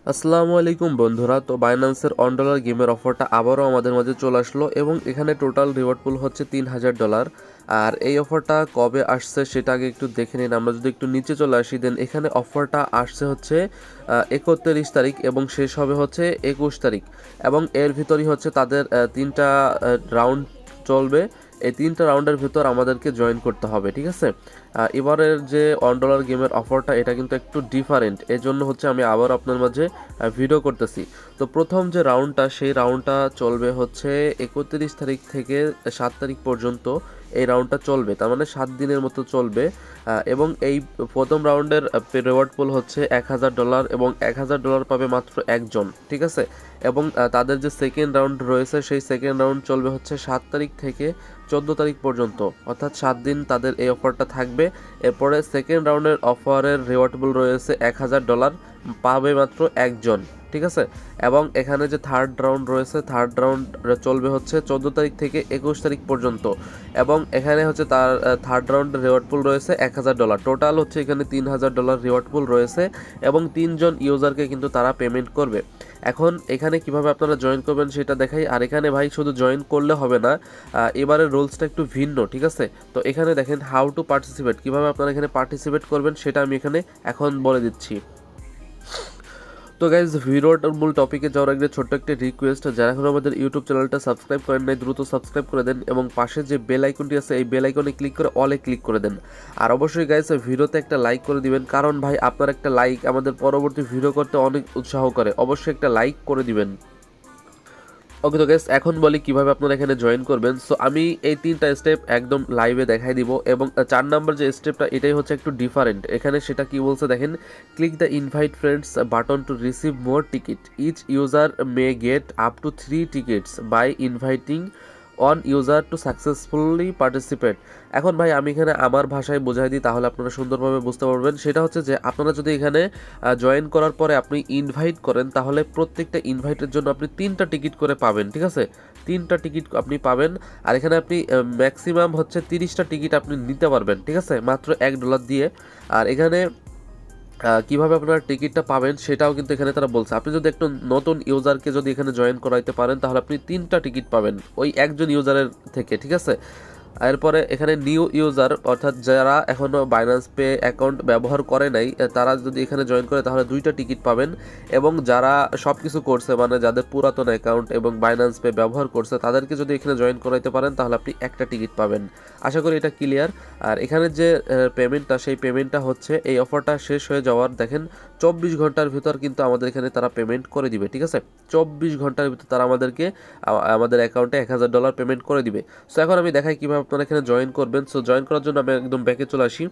আসসালামুয়ালাইকুম বন্ধুরা। তো বাইন্যান্সের $1 গেমের অফারটা আবারও আমাদের মাঝে চলে আসলো এবং এখানে টোটাল রিওয়ার্ড পুল হচ্ছে $3000। আর এই অফারটা কবে আসছে সেটা আগে একটু দেখে নিন। আমরা যদি একটু নিচে চলে আসি, দেন এখানে অফারটা আসছে হচ্ছে 31 তারিখ এবং শেষ হবে হচ্ছে 21 তারিখ, এবং এর ভিতরই হচ্ছে তাদের 3টা রাউন্ড চলবে। এই 3টা রাউন্ডের ভিতর আমাদেরকে জয়েন করতে হবে, ঠিক আছে। এবারের যে $1 গেমের অফারটা এটা কিন্তু একটু ডিফারেন্ট, এর জন্য হচ্ছে আমি আবার আপনার মাঝে ভিডিও করতেছি। তো প্রথম যে রাউন্ডটা সেই রাউন্ডটা চলবে হচ্ছে 31 তারিখ থেকে 7 তারিখ পর্যন্ত এই রাউন্ডটা চলবে, তার মানে 7 দিনের মতো চলবে। এবং এই প্রথম রাউন্ডের রিওয়ার্ড পুল হচ্ছে $1000 এবং $1000 পাবে মাত্র একজন, ঠিক আছে। এবং তাদের যে সেকেন্ড রাউন্ড রয়েছে সেই সেকেন্ড রাউন্ড চলবে হচ্ছে 7 তারিখ থেকে 14 তারিখ পর্যন্ত, অর্থাৎ 7 দিন তাদের এই অফারটা থাকবে। এরপরে সেকেন্ড রাউন্ডের অফারের রিওয়ার্ড পুল রয়েছে $1000, পাবে মাত্র একজন, ঠিক আছে। এবং এখানে যে থার্ড রাউন্ড রয়েছে, থার্ড রাউন্ড চলবে হচ্ছে 14 তারিখ থেকে 21 তারিখ পর্যন্ত, এবং এখানে হচ্ছে তার থার্ড রাউন্ডের রিওয়ার্ড পুল রয়েছে $1000। টোটাল হচ্ছে এখানে $3000 রিওয়ার্ড পুল রয়েছে এবং 3জন ইউজারকে কিন্তু তারা পেমেন্ট করবে। এখন এখানে কিভাবে আপনারা জয়েন করবেন সেটা দেখাই। আর এখানে ভাই শুধু জয়েন করলে হবে না, এবারের রুলসটা একটু ভিন্ন, ঠিক আছে। তো এখানে দেখেন হাউ টু পার্টিসিপেট, কিভাবে আপনারা এখানে পার্টিসিপেট করবেন সেটা আমি এখানে এখন বলে দিচ্ছি। তো গাইজ, ভিডিওটার মূল টপিকে যাওয়ার আগে ছোট্ট একটা রিকোয়েস্ট, যারা এখন আমাদের ইউটিউব চ্যানেলটা সাবস্ক্রাইব করেন নাই দ্রুত সাবস্ক্রাইব করে দেন এবং পাশে যে বেল আইকনটি আছে এই বেল আইকনে ক্লিক করে অলে ক্লিক করে দেন। আর অবশ্যই গাইজ ভিডিওতে একটা লাইক করে দিবেন, কারণ ভাই আপনার একটা লাইক আমাদের পরবর্তী ভিডিও করতে অনেক উৎসাহ করে। অবশ্যই একটা লাইক করে দিবেন। ওকে, তো গাইস এখন বলি কিভাবে আপনারা এখানে জয়েন করবেন। সো আমি এই 3টা স্টেপ একদম লাইভে দেখাই দিব, এবং 4 নাম্বার যে স্টেপটা এটাই হচ্ছে একটু ডিফারেন্ট। এখানে সেটা কি বলছে দেখেন, click the invite friends button to receive more ticket, each user may get up to 3 tickets by inviting one user to successfully participate. এখন ভাই আমি এখানে আমার ভাষায় বোঝাই দিই, তাহলে আপনারা সুন্দরভাবে বুঝতে পারবেন। সেটা হচ্ছে যে আপনারা যদি এখানে জয়েন করার পরে আপনি ইনভাইট করেন, তাহলে প্রত্যেকটা ইনভাইটের জন্য আপনি 3টা টিকিট করে পাবেন, ঠিক আছে। 3টা টিকিট আপনি পাবেন। আর এখানে আপনি ম্যাক্সিমাম হচ্ছে 30টা টিকিট আপনি নিতে পারবেন, ঠিক আছে, মাত্র $1 দিয়ে। আর এখানে কিভাবে আপনারা টিকিটটা পাবেন সেটাও কিন্তু এখানে তারা বলছে। আপনি যদি একটু নতুন ইউজারকে যদি এখানে জয়েন করাইতে পারেন, তাহলে আপনি 3টা টিকিট পাবেন ওই একজন ইউজারের থেকে, ঠিক আছে। এরপরে এখানে নিউ ইউজার, অর্থাৎ যারা এখনও বাইন্যান্স পে অ্যাকাউন্ট ব্যবহার করে নাই, তারা যদি এখানে জয়েন করে তাহলে 2টা টিকিট পাবেন। এবং যারা সব কিছু করছে, মানে যাদের পুরাতন অ্যাকাউন্ট এবং বাইন্যান্স পে ব্যবহার করছে, তাদেরকে যদি এখানে জয়েন করাইতে পারেন তাহলে আপনি একটা টিকিট পাবেন। আশা করি এটা ক্লিয়ার। আর এখানে যে পেমেন্টটা, সেই পেমেন্টটা হচ্ছে এই অফারটা শেষ হয়ে যাওয়ার দেখেন 24 ঘন্টার ভিতর কিন্তু আমাদের এখানে তারা পেমেন্ট করে দিবে, ঠিক আছে। 24 ঘন্টার ভিতর তারা আমাদেরকে আমাদের অ্যাকাউন্টে $1000 পেমেন্ট করে দিবে। সো এখন আমি দেখাই কীভাবে আপনারা এখানে জয়েন করবেন। সো জয়েন করার জন্য আমি একদম ব্যাকে চলে আসি।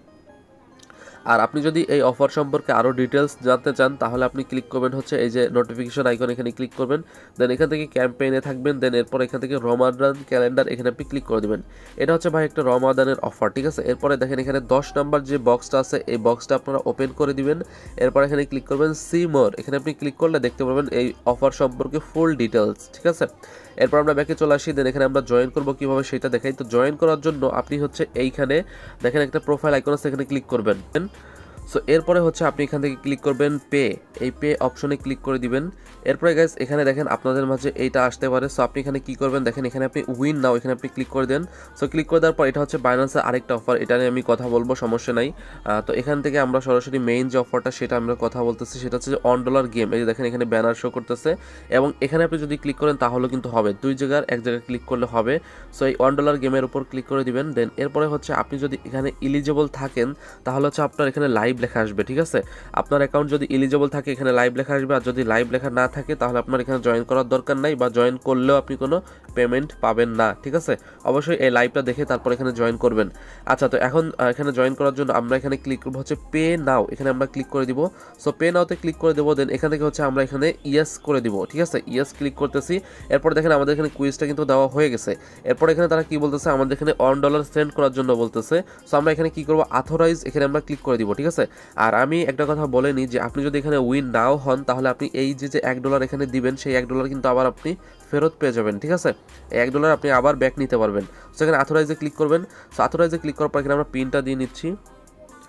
আর আপনি যদি এই অফার সম্পর্কে আরও ডিটেলস জানতে চান, তাহলে আপনি ক্লিক করবেন হচ্ছে এই যে নোটিফিকেশন আইকন, এখানে ক্লিক করবেন। দেন এখান থেকে ক্যাম্পেইনে থাকবেন, দেন এরপর এখান থেকে রমাদান ক্যালেন্ডার এখানে আপনি ক্লিক করে দেবেন। এটা হচ্ছে ভাই একটা রমাদানের অফার, ঠিক আছে। এরপরে দেখেন এখানে 10 নাম্বার যে বক্সটা আছে এই বক্সটা আপনারা ওপেন করে দিবেন। এরপর এখানে ক্লিক করবেন সি মোর, এখানে আপনি ক্লিক করলে দেখতে পারবেন এই অফার সম্পর্কে ফুল ডিটেলস, ঠিক আছে। এরপর আমরা ব্যাকে চলে আসি, দেন এখানে আমরা জয়েন করবো কীভাবে সেটা দেখাই। তো জয়েন করার জন্য আপনি হচ্ছে এইখানে দেখেন একটা প্রোফাইল আইকন আছে, এখানে ক্লিক করবেন। সো এরপরে হচ্ছে আপনি এখান থেকে ক্লিক করবেন পে, এই পে অপশনে ক্লিক করে দিবেন। এরপরে গাইজ এখানে দেখেন আপনাদের মাঝে এইটা আসতে পারে। সো আপনি এখানে কী করবেন দেখেন, এখানে আপনি উইন নাও এখানে আপনি ক্লিক করে দেন। সো ক্লিক করে দেওয়ার পর এটা হচ্ছে বাইন্যান্সের আরেকটা অফার, এটা নিয়ে আমি কথা বলবো, সমস্যা নাই। তো এখান থেকে আমরা সরাসরি মেইন যে অফারটা সেটা আমরা কথা বলতেছি, সেটা হচ্ছে যে $1 গেম। এই যে দেখেন এখানে ব্যানার শো করতেছে, এবং এখানে আপনি যদি ক্লিক করেন তাহলে কিন্তু হবে, 2 জায়গার এক জায়গায় ক্লিক করলে হবে। সো এই $1 গেমের উপর ক্লিক করে দিবেন। দেন এরপরে হচ্ছে আপনি যদি এখানে এলিজিবল থাকেন তাহলে হচ্ছে আপনার এখানে লাইভ লেখা আসবে, ঠিক আছে। আপনার অ্যাকাউন্ট যদি এলিজিবল থাকে এখানে লাইভ লেখা আসবে, আর যদি লাইভ লেখা না থাকে তাহলে আপনার এখানে জয়েন করার দরকার নাই, বা জয়েন করলেও আপনি কোনো পেমেন্ট পাবেন না, ঠিক আছে। অবশ্যই এই লাইভটা দেখে তারপর এখানে জয়েন করবেন। আচ্ছা, তো এখন এখানে জয়েন করার জন্য আমরা এখানে ক্লিক করবো হচ্ছে পে নাও, এখানে আমরা ক্লিক করে দিব। সো পে নাওতে ক্লিক করে দেবো। দেন এখান থেকে হচ্ছে আমরা এখানে ইয়েস করে দিব, ঠিক আছে। ইয়েস ক্লিক করতেছি। এরপর দেখেন আমাদের এখানে কুইজটা কিন্তু দেওয়া হয়ে গেছে। এরপর এখানে তারা কি বলতেছে, আমাদের এখানে $1 সেন্ড করার জন্য বলতেছে। সো আমরা এখানে কি করবো, অথরাইজ এখানে আমরা ক্লিক করে দিব, ঠিক আছে। আর আমি একটা কথা বলে নিই যে আপনি যদি এখানে উইন নাও হন, তাহলে আপনি এই যে $1 এখানে দিবেন সেই $1 কিন্তু আবার আপনি ফেরত পেয়ে যাবেন, ঠিক আছে। এই $1 আপনি আবার ব্যাক নিতে পারবেন। সো এখানে অথরাইজে ক্লিক করবেন। সো অথরাইজে ক্লিক করার পর এখানে আমরা পিনটা দিয়ে নিচ্ছি।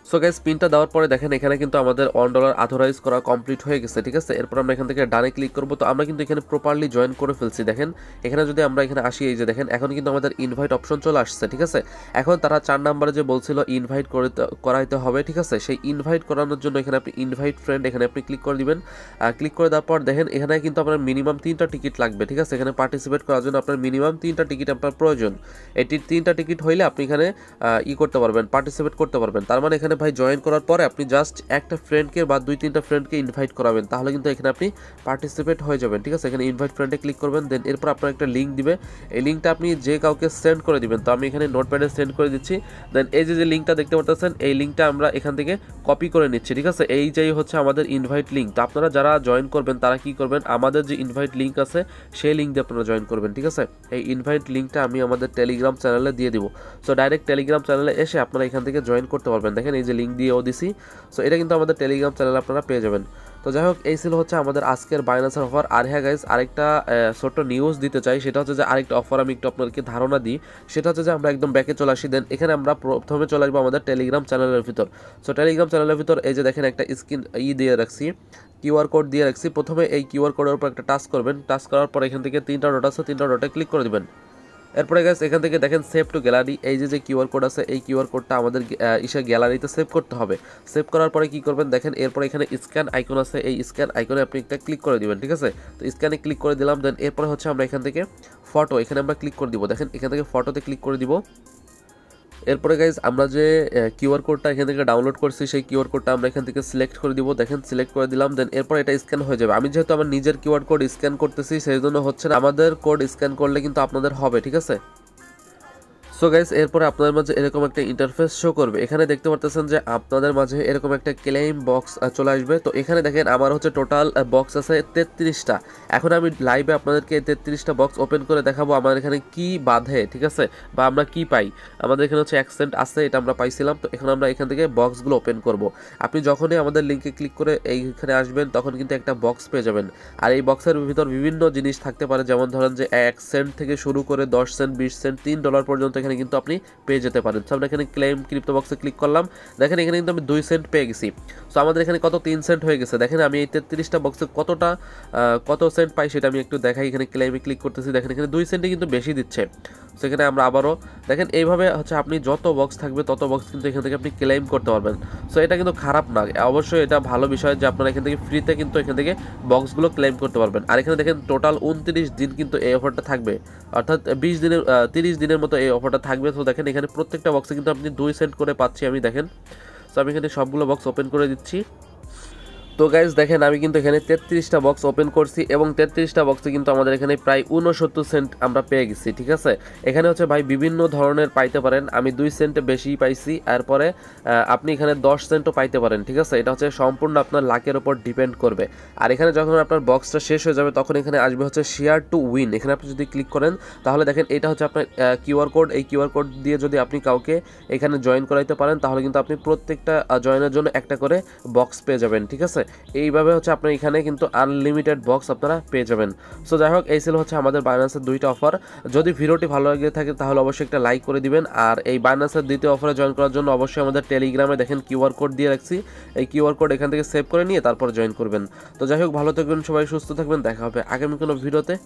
সো গাইস পিনটা দেওয়ার পরে দেখেন এখানে কিন্তু আমাদের $1 অথরাইজ করা কমপ্লিট হয়ে গেছে, ঠিক আছে। এরপর আমরা এখান থেকে ডানে ক্লিক করব। তো আমরা কিন্তু এখানে প্রপারলি জয়েন করে ফেলছি। দেখেন এখানে যদি আমরা এখানে আসি, এই যে দেখেন এখন কিন্তু আমাদের ইনভাইট অপশন চলে আসছে, ঠিক আছে। এখন তারা 4 নম্বরে যে বলছিল ইনভাইট করাইতে হবে, ঠিক আছে। সেই ইনভাইট করানোর জন্য এখানে আপনি ইনভাইট ফ্রেন্ড এখানে আপনি ক্লিক করে দিবেন। ক্লিক করে দেওয়ার পর দেখেন এখানে কিন্তু আপনার মিনিমাম 3টা টিকিট লাগবে, ঠিক আছে। এখানে পার্টিসিপেট করার জন্য আপনার মিনিমাম 3টা টিকিট আপনার প্রয়োজন। এই 3টা টিকিট হইলে আপনি এখানে করতে পারবেন, পার্টিসিপেট করতে পারবেন। তার মানে এখানে ভাই জয়েন করার পরে আপনি জাস্ট একটা ফ্রেন্ডকে বা 2-3টা ফ্রেন্ডকে ইনভাইট করাবেন, তাহলে কিন্তু এখানে আপনি পার্টিসিপেট হয়ে যাবেন, ঠিক আছে। এখানে ইনভাইট ফ্রেন্ডে ক্লিক করবেন, দেন এরপর আপনার একটা লিঙ্ক দিবে। এই লিঙ্কটা আপনি যে কাউকে সেন্ড করে দিবেন। তো আমি এখানে নোটপ্যাডে সেন্ড করে দিচ্ছি। দেন এই যে লিঙ্কটা দেখতে পাচ্ছেন, এই লিঙ্কটা আমরা এখান থেকে কপি করে নিচ্ছি, ঠিক আছে। এই যে হচ্ছে আমাদের ইনভাইট লিঙ্ক। তো আপনারা যারা জয়েন করবেন তারা কি করবেন, আমাদের যে ইনভাইট লিঙ্ক আছে সেই লিঙ্ক দিয়ে আপনারা জয়েন করবেন, ঠিক আছে। এই ইনভাইট লিঙ্কটা আমি আমাদের টেলিগ্রাম চ্যানেলে দিয়ে দিব। সো ডাইরেক্ট টেলিগ্রাম চ্যানেলে এসে আপনারা এখান থেকে জয়েন করতে পারবেন। দেখেন এই যে লিঙ্ক দিয়েও দিছি। সো এটা কিন্তু আমাদের টেলিগ্রাম চ্যানেলে আপনারা পেয়ে যাবেন। তো যাই হোক, এই ছিল হচ্ছে আমাদের আজকের বাইন্যান্সের অফার। আর হ্যাঁ গাইজ, আরেকটা ছোট্ট নিউজ দিতে চাই, সেটা হচ্ছে যে আরেকটা অফার আমি একটু আপনাদেরকে ধারণা দিই। সেটা হচ্ছে যে আমরা একদম ব্যাকে চলে আসি। দেন এখানে আমরা প্রথমে চলে আসবো আমাদের টেলিগ্রাম চ্যানেলের ভিতর। সো টেলিগ্রাম চ্যানেলের ভিতর এই যে দেখেন একটা স্ক্রিন দিয়ে রাখছি, কিউআর কোড দিয়ে রাখছি। প্রথমে এই কিউআর কোডের উপর একটা টাচ করবেন। টাচ করার পর এখান থেকে 3টা ডট আছে, 3টা ডটে ক্লিক করে দিবেন। এরপরে গাইস এখান থেকে দেখেন সেভ টু গ্যালারি, এই যে কিউআর কোড আছে, এই কিউআর কোডটা আমাদের গ্যালারিতে সেভ করতে হবে। সেভ করার পরে কি করবেন দেখেন, এরপরে এখানে স্ক্যান আইকন আছে, এই স্ক্যান আইকনে আপনি একটা ক্লিক করে দিবেন, ঠিক আছে। তো স্ক্যানে ক্লিক করে দিলাম। দেন এরপরে হচ্ছে আমরা এখান থেকে ফটো, এখানে আমরা ক্লিক করে দিব। দেখেন এখান থেকে ফটোতে ক্লিক করে দিব। এরপরে গাইজ আমরা যে কিউআর কোডটা এখান থেকে ডাউনলোড করছি, সেই কিউআর কোডটা আমরা এখান থেকে সিলেক্ট করে দিব। দেখেন সিলেক্ট করে দিলাম। দেন এরপর এটা স্ক্যান হয়ে যাবে। আমি যেহেতু আমার নিজের কিউআর কোড স্ক্যান করতেছি, সেই জন্য হচ্ছে না, আমাদের কোড স্ক্যান করলে কিন্তু আপনাদের হবে, ঠিক আছে। সো গাইস এরপরে আপনাদের মাঝে এরকম একটা ইন্টারফেস শো করবে। এখানে দেখতে পারতেছেন যে আপনাদের মাঝে এরকম একটা ক্লেম বক্স চলে আসবে। তো এখানে দেখেন আমার হচ্ছে টোটাল বক্স আছে 33টা। এখন আমি লাইভে আপনাদেরকে 33টা বক্স ওপেন করে দেখাবো আমার এখানে কি বাধে, ঠিক আছে, বা আমরা কি পাই। আমাদের এখানে হচ্ছে অ্যাকসেন্ট আছে, এটা আমরা পাইছিলাম। তো এখন আমরা এখান থেকে বক্সগুলো ওপেন করব। আপনি যখনই আমাদের লিঙ্কে ক্লিক করে এইখানে আসবেন তখন কিন্তু একটা বক্স পেয়ে যাবেন। আর এই বক্সের ভিতর বিভিন্ন জিনিস থাকতে পারে, যেমন ধরেন যে 1 সেন্ট থেকে শুরু করে 10 সেন্ট, 20 সেন্ট, $3 পর্যন্ত এখানে কিন্তু আপনি পেয়ে যেতে পারেন। সো আমরা এখানে ক্লেম ক্রিপ্টো বক্সে ক্লিক করলাম। দেখেন এখানে কিন্তু আমি 2 সেন্ট পেয়ে গেছি। সো আমাদের এখানে কত 3 সেন্ট হয়ে গেছে। দেখেন আমি এই 33টা বক্সে কত সেন্ট পাই সেটা আমি একটু দেখাই। এখানে ক্লেমে ক্লিক করতেছি, দেখেন এখানে 2 সেন্টই কিন্তু বেশি দিচ্ছে। সেখানে আমরা আবারও দেখেন এইভাবে হচ্ছে আপনি যত বক্স থাকবে তত বক্স কিন্তু এখান থেকে আপনি ক্লেম করতে পারবেন। সো এটা কিন্তু খারাপ না, অবশ্যই এটা ভালো বিষয় যে আপনারা এখান থেকে ফ্রিতে কিন্তু এখান থেকে বক্সগুলো ক্লেম করতে পারবেন। আর এখানে দেখেন টোটাল 29 দিন কিন্তু এই অফারটা থাকবে, অর্থাৎ 30 দিনের মতো এই অফারটা থাকবে। তো দেখেন এখানে প্রত্যেকটা বক্সে কিন্তু আপনি 2 সেন্ট করে পাচ্ছি আমি, দেখেন। সো আমি এখানে সবগুলো বক্স ওপেন করে দিচ্ছি। তো গাইজ দেখেন আমি কিন্তু এখানে 33টা বক্স ওপেন করছি এবং 33টা বক্সে কিন্তু আমাদের এখানে প্রায় 69 সেন্ট আমরা পেয়ে গেছি, ঠিক আছে। এখানে হচ্ছে ভাই বিভিন্ন ধরনের পাইতে পারেন, আমি 2 সেন্টে বেশি পাইছি। এরপরে আপনি এখানে 10 সেন্টও পাইতে পারেন, ঠিক আছে। এটা হচ্ছে সম্পূর্ণ আপনার লাকের উপর ডিপেন্ড করবে। আর এখানে যখন আপনার বক্সটা শেষ হয়ে যাবে তখন এখানে আসবে হচ্ছে শেয়ার টু উইন। এখানে আপনি যদি ক্লিক করেন তাহলে দেখেন এটা হচ্ছে আপনার কিউআর কোড। এই কিউআর কোড দিয়ে যদি আপনি কাউকে এখানে জয়েন করাইতে পারেন তাহলে কিন্তু আপনি প্রত্যেকটা জয়েনের জন্য একটা করে বক্স পেয়ে যাবেন, ঠিক আছে। এইভাবে হচ্ছে আপনার এখানে কিন্তু আনলিমিটেড বক্স আপনারা পেয়ে যাবেন। সো যাই হোক, এই ছিল হচ্ছে আমাদের বাইন্যান্সের 2টা অফার। যদি ভিডিওটি ভালো লাগে থাকে তাহলে অবশ্যই একটা লাইক করে দিবেন। আর এই বাইন্যান্সের 2য় অফারে জয়েন করার জন্য অবশ্যই আমাদের টেলিগ্রামে দেখেন কিউআর কোড দিয়ে রাখছি, এই কিউআর কোড এখান থেকে সেভ করে নিয়ে তারপর জয়েন করবেন। তো যাই হোক, ভালো থাকবেন সবাই, সুস্থ থাকবেন, দেখা হবে আগামী কোনো ভিডিওতে।